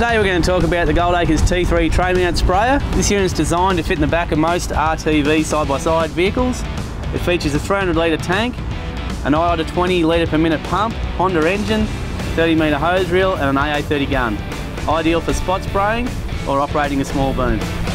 Today we're going to talk about the Goldacres T3 Traymount Sprayer. This unit is designed to fit in the back of most RTV side-by-side vehicles. It features a 300 litre tank, an IR to 20 litre per minute pump, Honda engine, 30 metre hose reel and an AA30 gun. Ideal for spot spraying or operating a small boom.